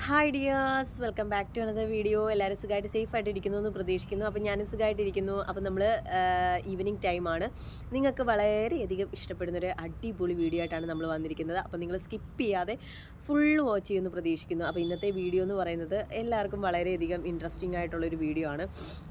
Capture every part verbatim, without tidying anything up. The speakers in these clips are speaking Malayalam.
Hi dears, welcome back to another video. എല്ലാവരും സുഖമായിട്ട് സേഫ് ആയിട്ട് ഇരിക്കുന്നു എന്ന് പ്രതീക്ഷിക്കുന്നു. അപ്പം ഞാനും സുഖമായിട്ടിരിക്കുന്നു. അപ്പം നമ്മൾ ഈവനിങ് ടൈമാണ്. നിങ്ങൾക്ക് വളരെയധികം ഇഷ്ടപ്പെടുന്നൊരു അടിപൊളി വീഡിയോ ആയിട്ടാണ് നമ്മൾ വന്നിരിക്കുന്നത്. അപ്പം നിങ്ങൾ സ്കിപ്പ് ചെയ്യാതെ ഫുൾ വാച്ച് ചെയ്യുമെന്ന് പ്രതീക്ഷിക്കുന്നു. അപ്പോൾ ഇന്നത്തെ വീഡിയോ എന്ന് പറയുന്നത് എല്ലാവർക്കും വളരെയധികം ഇൻട്രസ്റ്റിംഗ് ആയിട്ടുള്ളൊരു വീഡിയോ ആണ്.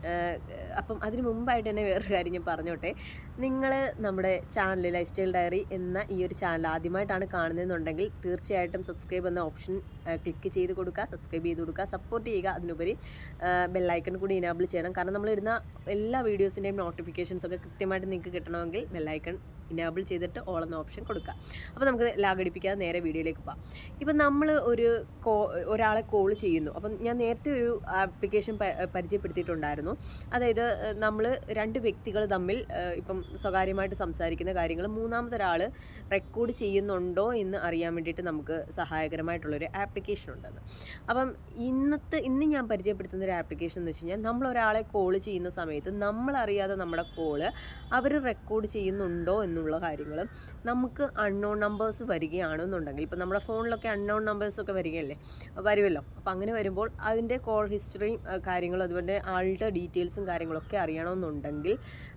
അപ്പം അതിന് മുമ്പായിട്ട് തന്നെ വേറൊരു കാര്യം ഞാൻ പറഞ്ഞോട്ടെ. നിങ്ങൾ നമ്മുടെ ചാനൽ ലൈഫ് സ്റ്റൈൽ ഡയറി എന്ന ഈ ഒരു ചാനൽ ആദ്യമായിട്ടാണ് കാണുന്നതെന്നുണ്ടെങ്കിൽ തീർച്ചയായിട്ടും സബ്സ്ക്രൈബ് എന്ന ഓപ്ഷൻ ക്ലിക്ക് ചെയ്ത് കൊടുക്കുക, സബ്സ്ക്രൈബ് ചെയ്ത് കൊടുക്കുക, സപ്പോർട്ട് ചെയ്യുക. അതിനുപരി ബെല്ലൈക്കൺ കൂടി ഇനാബിൾ ചെയ്യണം. കാരണം നമ്മളിടുന്ന എല്ലാ വീഡിയോസിൻ്റെയും നോട്ടിഫിക്കേഷൻസ് ഒക്കെ കൃത്യമായിട്ട് നിങ്ങൾക്ക് കിട്ടണമെങ്കിൽ ബെല്ലൈക്കൺ ഇനാബിൾ ചെയ്തിട്ട് ഓൾ എന്ന ഓപ്ഷൻ കൊടുക്കുക. അപ്പോൾ നമുക്ക് ലാഗടിപ്പിക്കാതെ നേരെ വീഡിയോയിലേക്ക് പോകാം. ഇപ്പം നമ്മൾ ഒരു കോ ഒരാളെ കോൾ ചെയ്യുന്നു. അപ്പം ഞാൻ നേരത്തെ ഒരു ആപ്ലിക്കേഷൻ പരിചയപ്പെടുത്തിയിട്ടുണ്ടായിരുന്നു. അതായത് നമ്മൾ രണ്ട് വ്യക്തികൾ തമ്മിൽ ഇപ്പം സ്വകാര്യമായിട്ട് സംസാരിക്കുന്ന കാര്യങ്ങൾ മൂന്നാമതൊരാൾ റെക്കോർഡ് ചെയ്യുന്നുണ്ടോ എന്ന് അറിയാൻ വേണ്ടിയിട്ട് നമുക്ക് സഹായകരമായിട്ടുള്ളൊരു ആപ്ലിക്കേഷൻ ഉണ്ടെന്ന്. അപ്പം ഇന്നത്തെ ഇന്ന് ഞാൻ പരിചയപ്പെടുത്തുന്ന ഒരു ആപ്ലിക്കേഷൻ എന്ന് വെച്ച് കഴിഞ്ഞാൽ നമ്മളൊരാളെ കോൾ ചെയ്യുന്ന സമയത്ത് നമ്മളറിയാതെ നമ്മുടെ കോള് അവർ റെക്കോർഡ് ചെയ്യുന്നുണ്ടോ എന്നുള്ള കാര്യങ്ങൾ നമുക്ക് അൺനോൺ നമ്പേഴ്സ് വരികയാണെന്നുണ്ടെങ്കിൽ, ഇപ്പം നമ്മുടെ ഫോണിലൊക്കെ അൺനോൺ നമ്പേഴ്സൊക്കെ വരികയല്ലേ, വരുമല്ലോ. അപ്പം അങ്ങനെ വരുമ്പോൾ അതിൻ്റെ കോൾ ഹിസ്റ്ററിയും കാര്യങ്ങളും അതുപോലെ ആളുടെ ഡീറ്റെയിൽസും കാര്യങ്ങളൊക്കെ അറിയണമെന്നുണ്ടെങ്കിൽ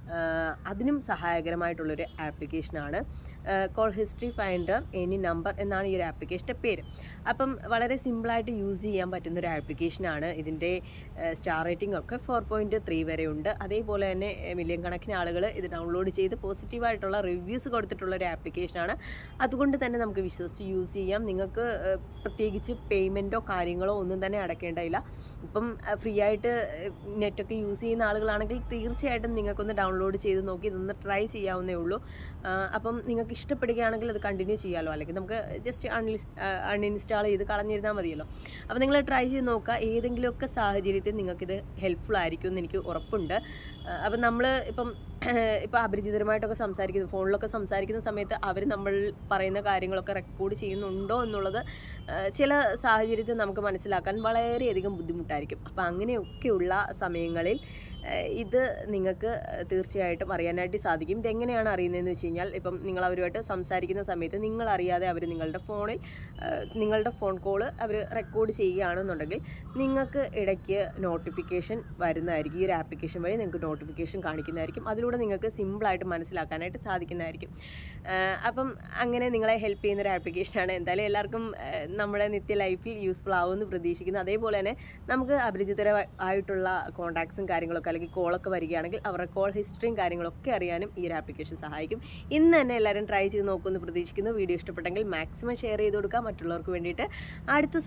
അതിനും സഹായകരമായിട്ടുള്ളൊരു ആപ്ലിക്കേഷനാണ് call history finder any number എന്നാണ് ഈ ഒരു ആപ്ലിക്കേഷൻ്റെ പേര്. അപ്പം വളരെ സിമ്പിളായിട്ട് യൂസ് ചെയ്യാൻ പറ്റുന്നൊരു ആപ്ലിക്കേഷനാണ്. ഇതിൻ്റെ സ്റ്റാർ റേറ്റിംഗ് ഒക്കെ ഫോർ പോയിൻറ്റ് ത്രീ വരെ ഉണ്ട്. അതേപോലെ തന്നെ മില്യൺ കണക്കിന് ആളുകൾ ഇത് ഡൗൺലോഡ് ചെയ്ത് പോസിറ്റീവായിട്ടുള്ള റിവ്യൂസ് കൊടുത്തിട്ടുള്ളൊരു ആപ്ലിക്കേഷനാണ്. അതുകൊണ്ട് തന്നെ നമുക്ക് വിശ്വസിച്ച് യൂസ് ചെയ്യാം. നിങ്ങൾക്ക് പ്രത്യേകിച്ച് പേയ്മെൻറ്റോ കാര്യങ്ങളോ ഒന്നും തന്നെ അടയ്ക്കേണ്ടതില്ല. ഇപ്പം ഫ്രീ ആയിട്ട് നെറ്റൊക്കെ യൂസ് ചെയ്യുന്ന ആളുകളാണെങ്കിൽ തീർച്ചയായിട്ടും നിങ്ങൾക്കൊന്ന് ഡൗൺലോഡ് ചെയ്ത് നോക്കി ഇതൊന്ന് ട്രൈ ചെയ്യാവുന്നേ ഉള്ളൂ. അപ്പം നിങ്ങൾക്ക് ഇഷ്ടപ്പെടുകയാണെങ്കിൽ അത് കണ്ടിന്യൂ ചെയ്യാമല്ലോ, അല്ലെങ്കിൽ നമുക്ക് ജസ്റ്റ് അൺലിസ് അൺഇൻസ്റ്റാൾ ചെയ്ത് കളഞ്ഞിരുന്നാൽ മതിയല്ലോ. അപ്പോൾ നിങ്ങൾ ട്രൈ ചെയ്ത് നോക്കുക. ഏതെങ്കിലുമൊക്കെ സാഹചര്യത്തിൽ നിങ്ങൾക്കിത് ഹെൽപ്ഫുൾ ആയിരിക്കും എന്ന് എനിക്ക് ഉറപ്പുണ്ട്. അപ്പം നമ്മൾ ഇപ്പം ഇപ്പോൾ അപരിചിതരുമായിട്ടൊക്കെ സംസാരിക്കുന്നു, ഫോണിലൊക്കെ സംസാരിക്കുന്ന സമയത്ത് അവർ നമ്മൾ പറയുന്ന കാര്യങ്ങളൊക്കെ റെക്കോർഡ് ചെയ്യുന്നുണ്ടോ എന്നുള്ളത് ചില സാഹചര്യത്തിൽ നമുക്ക് മനസ്സിലാക്കാൻ വളരെയധികം ബുദ്ധിമുട്ടായിരിക്കും. അപ്പോൾ അങ്ങനെയൊക്കെയുള്ള സമയങ്ങളിൽ ഇത് നിങ്ങൾക്ക് തീർച്ചയായിട്ടും അറിയാനായിട്ട് സാധിക്കും. ഇതെങ്ങനെയാണ് അറിയുന്നതെന്ന് വെച്ച് കഴിഞ്ഞാൽ, ഇപ്പം നിങ്ങൾ അവരുമായിട്ട് സംസാരിക്കുന്ന സമയത്ത് നിങ്ങളറിയാതെ അവർ നിങ്ങളുടെ ഫോണിൽ നിങ്ങളുടെ ഫോൺ കോള് അവർ റെക്കോർഡ് ചെയ്യുകയാണെന്നുണ്ടെങ്കിൽ നിങ്ങൾക്ക് ഇടയ്ക്ക് നോട്ടിഫിക്കേഷൻ വരുന്നതായിരിക്കും. ഈ ഒരു ആപ്ലിക്കേഷൻ വഴി നിങ്ങൾക്ക് നോട്ടിഫിക്കേഷൻ കാണിക്കുന്നതായിരിക്കും. അതിലൂടെ നിങ്ങൾക്ക് സിമ്പിളായിട്ട് മനസ്സിലാക്കാനായിട്ട് സാധിക്കുന്നതായിരിക്കും. അപ്പം അങ്ങനെ നിങ്ങളെ ഹെൽപ്പ് ചെയ്യുന്നൊരു ആപ്ലിക്കേഷനാണ്. എന്തായാലും എല്ലാവർക്കും നമ്മുടെ നിത്യ ലൈഫിൽ യൂസ്ഫുൾ ആവുമെന്ന് പ്രതീക്ഷിക്കുന്നു. അതേപോലെ തന്നെ നമുക്ക് അപരിചിതരായിട്ടുള്ള കോൺടാക്ട്സും കാര്യങ്ങളൊക്കെ അല്ലെങ്കിൽ കോളൊക്കെ വരികയാണെങ്കിൽ അവരുടെ കോൾ ഹിസ്റ്ററിയും കാര്യങ്ങളൊക്കെ അറിയാനും ഈ ഒരു ആപ്ലിക്കേഷൻ സഹായിക്കും. ഇന്ന് തന്നെ എല്ലാവരും ട്രൈ ചെയ്ത് നോക്കുമെന്ന് പ്രതീക്ഷിക്കുന്നു. വീഡിയോ ഇഷ്ടപ്പെട്ടെങ്കിൽ മാക്സിമം ഷെയർ ചെയ്ത് കൊടുക്കുക മറ്റുള്ളവർക്ക് വേണ്ടിയിട്ട്. അടുത്ത